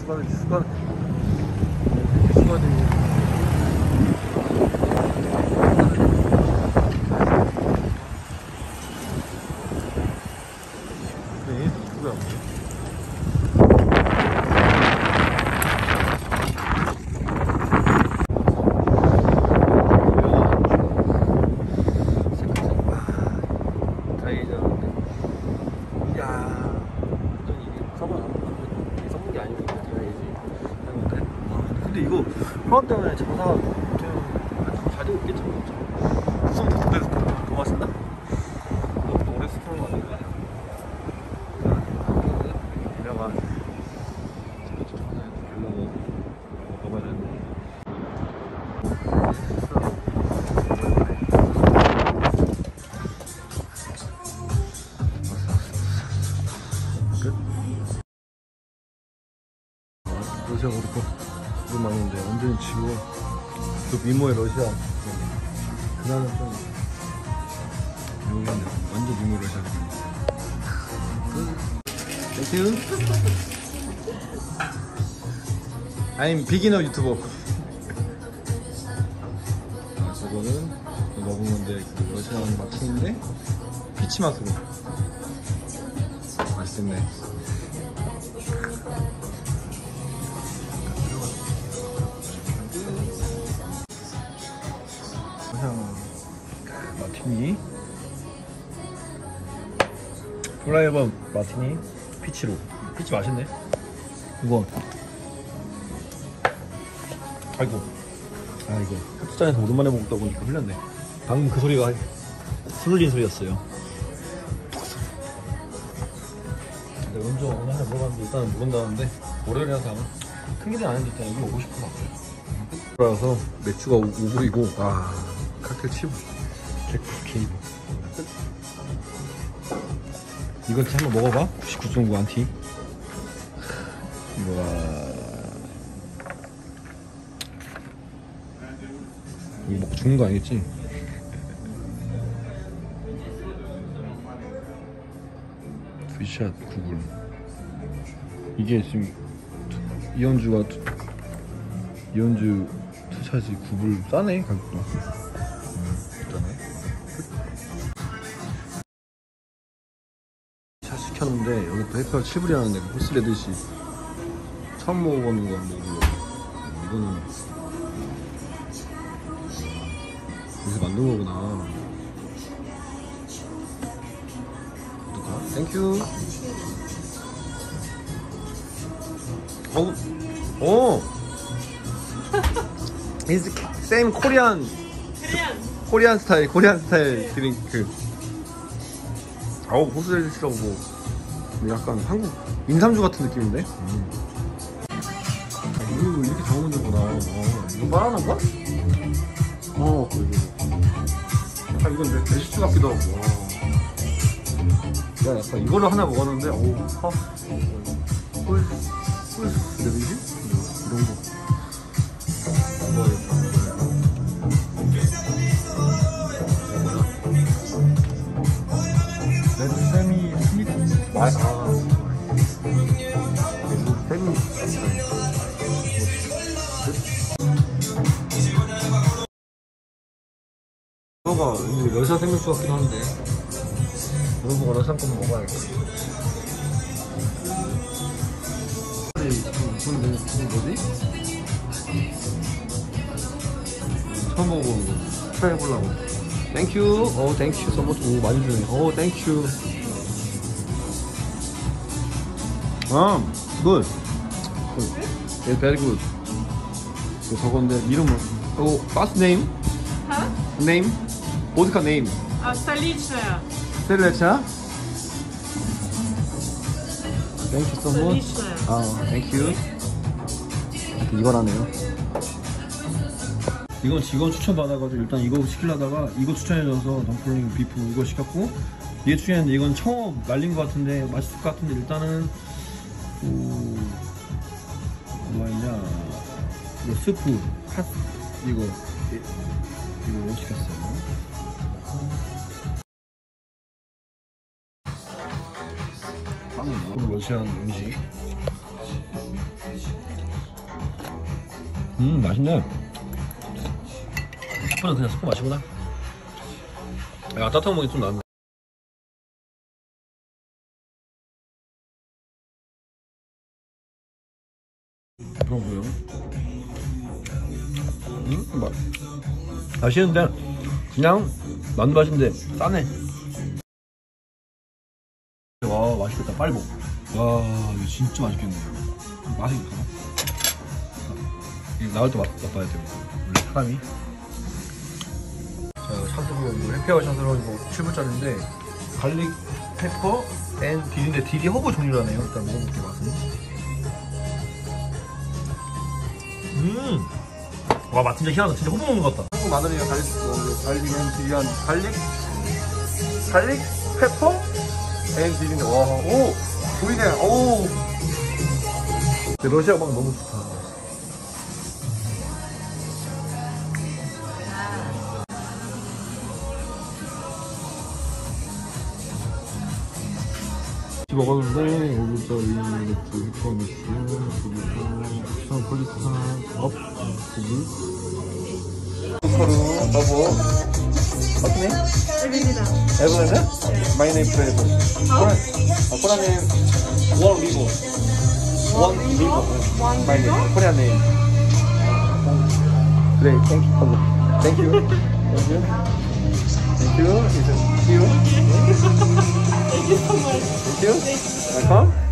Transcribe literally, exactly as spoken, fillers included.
수건 수건 수건이 네 누구야? 이거 프라운 때문에 장사가 좀 잘 되고 있겠죠? 구성 더 됐고 더 맛있나? 너무 오래 스토는 거 아닌가? 내가 별로 먹어야 되는데 끝? 러시아 그렇고 물 많은데 완전히 지고 그 미모의 러시아 그날은 좀 여기는 완전 미모의 러시아 땡큐. I'm 비기너 유튜버. 아, 저거는 먹은 건데 그 러시아 마틴인데 피치 맛으로 맛있겠네. 마티니 플라이버 마티니 피치로. 피치 맛있네. 이거 아이고 아 이거 흡수잔에서 오랜만에 먹다 보니까 흘렸네. 방금 그 소리가 술 흘린 소리였어요. 근데 먼저 오늘 하나 물어봤는데 일단은 모른다는데 월요일이라서 아마 큰 기대 안 했는데 일단 여기 오고 싶은 것 같아요. 그래서 맥주가 오 불이고 아 칵테일 칠 불 개이브. 이거 한번 먹어봐. 구십구 점 구 안티. 우와. 이거 먹고 죽는 거 아니겠지? 두샷 구 불. 이게 지금 이연주가 이연주 투샷이 구 불. 싸네 가격도. 샷 시켰는데 여기 또 해피가 칠 불이라는데 호스 레드시 처음 먹어보는 건데 이거는 여기서 만든 거구나. 어떡하? 땡큐. 어우 오 It's same Korean 코리안 스타일 코리안 스타일 드링크. 어우 호스레드시라고 뭐 약간 한국 임삼주 같은 느낌인데? 음. 이거 이렇게 담아놓는구나. 어, 이건 바나나인가? 어 이거 약간 이건 내 베시추 같기도 하고. 어. 야 약간 이거를 하나 먹었는데 어우 아 꿀 꿀 레드시? 이런 거 먹어야겠다. 레드 세미 스미트 맛. 아 레드 세미 이거가 러시아 생맥주 같긴 한데 이거 보고 러시아 거는 먹어야겠다. 이건 뭐지? 처음 먹어보는 거 트라이 해보려고. 땡큐. 어 땡큐 서머치. 오 많이 주네. 어 땡큐. 아 굿. 예 베리 굿. 이거 저건데 이름은 어 파스 네임? 하? 네임? 보드카 네임. 아 столичная. 스텔레차. 땡큐 서머치. столичная. 아 땡큐. 이거라네요. 이건 직원 추천 받아가지고 일단 이거 시키려다가 이거 추천해줘서 덤플링 비프 이거 시켰고 얘 추천했는데 이건 청어 말린 것 같은데 맛있을 것 같은데 일단은 또 뭐였냐 이거 스프 팥 이거 이거 시켰어요. 빵이요. 러시안 음식 음 맛있네. 스프는 그냥 스프 마시구나. 야 따뜻한 먹이 좀 나은데. 그럼 뭐요? 음 맛. 맛있는데 그냥 만두 맛인데 싸네. 와 맛있겠다. 빨리 먹어. 와 이거 진짜 맛있겠네. 맛이 있구나. 이거 나올 때 맛, 맛봐야 돼. 원래 사람이. 자 샷으로 이거 해피하고 샷으로 이거 칠 불짜리인데 갈릭 페퍼 앤 딜인데 딜이 허브 종류라네요. 일단 먹어볼게요 맛은. 음. 와 맛 진짜 희한하다. 진짜 허브 먹는 것 같다. 한국 마늘이랑 갈릭 갈릭 앤 딜이랑 갈릭 갈릭 페퍼 앤 딜인데 와오 보이네. 오. 러시아 막 너무 좋다. 먹었는데 여기서 이맥주 히퍼맥주 그리고 샴폴리탄 업 두부 코루 러브 어떻게? Evelina. 에브랜드? 마이 네임 프레드 코란 코란 네임 원 리버 원 리버 마이 네임 코리안 네임 그래 땡큐 땡큐 땡큐 땡큐 땡큐 Thank you so much. Thank you. Welcome.